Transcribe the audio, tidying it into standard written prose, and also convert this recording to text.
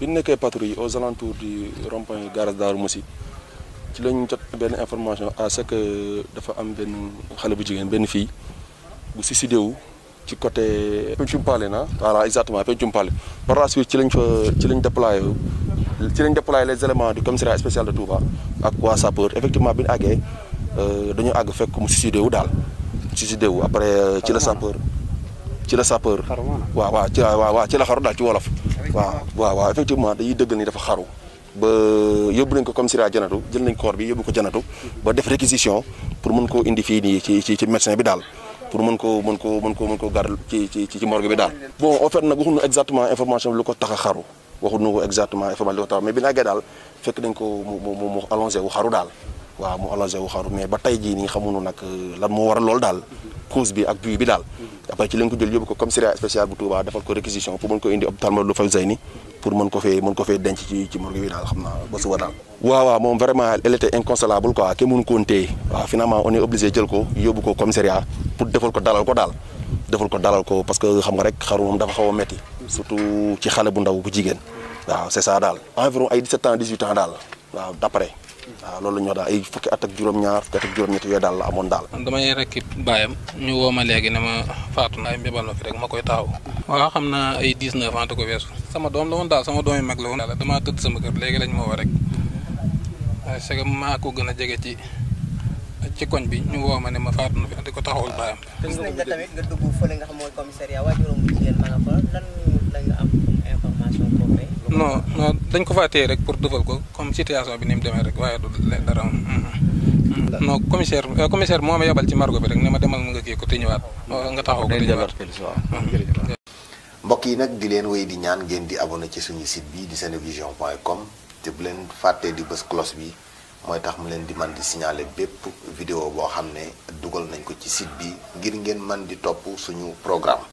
bi ñu nekkee patrouille aux alentours du rond-point garage Darou Moussi ci lañ jot benn information à ce que dafa am benn xale bu jigéen benn fille bu suicidé wu ci côté Pencum Paale na voilà exactement Pencum Paale par la suite ci lañ déployé les éléments du commissariat spécial de Touba ak waa sapeur effectivement bi ñu àggee dañu àgg fekk mu suicidé wu daal suicidé wu après ci la sapeur waaw ci la xaru daal ci wolof waaw effectivement dañuy dëggal ni dafa xaru ba yóbbu nañ ko commissariat janatu jël nañ corps bi yóbbu ko janatu ba def réquisition pour mën koo indi fii nii ci médecin bi daal pour mën ko garal ci morgue bi daal. bon en fait nag waxuñu exactement information bi lu ko tax a xaru waxuñu ko exactement information bi lu ko tax mais bi ñu àggee daal fekk nañ ko mu allongé wu xaru daal waaw mu allongé wu xaru mais ba tey jii nii xamuñu nag lan moo waral loolu daal cause bi ak but bi daal. après ci lañ ko jël yóbbu ko commissariat spécial bu Touba defal ko réquisition pour mën ko indi hôpital Matlaboul Fawzayni pour mën ko fee denc ci morgue bi daal xam naa ba suba daal. waaw moom vraiment elle était inconsolable quoi kenn mënu ko woon téye waaw finalement on est obligé jël ko yóbbu ko commissariat pour defal ko dalal ko parce que xam nga rek xaru moom dafa xaw a metti surtout ci xale bu ndaw bu jigéen waaw c'est ça daal. environ ay 17 ans 18 ans daal waaw d'après. waaw loolu la ñu wax daal ay fukki at ak juróom-ñaar fukki at ak juróom-ñett yooyu daal la amoon daal. man damay rekk baayam ñu woo ma léegi ne ma faatu na ay mbébal ma fi rek ma koy taxaw. waaw xam naa ay 19 ans da ko weesu. sama doom la woon daal sama doom yi mag la woon. damaa tëdd sama kër léegi lañ ma woo rek c'est que maa ko gën a jege ci koñ bi ñu woo ma ne ma faatu na fi di ko taxawul baayam. gis nañ la tamit nga dugg fële nga xam mooy commissariat waajuram bu jigéen ma nga fa lan la nga am information boobu. non dañ ko faa téye rek pour defal ko comme situation bi ni mu demee rek waaye du dara non commissaire moo ma yebal ci margo bi rek ne ma demal nga kii ko te ñëwaat nga taxaw ko te ñëwaat. mbokk yi nag di leen wéy di ñaan ngeen di abonné ci suñu site bi di senevision.com te bu leen fàttee di bës cloche bi mooy tax mu leen di man di signaler bépp vidéo boo xam ne dugal nañ ko ci site bi ngir ngeen man di topp suñu programme.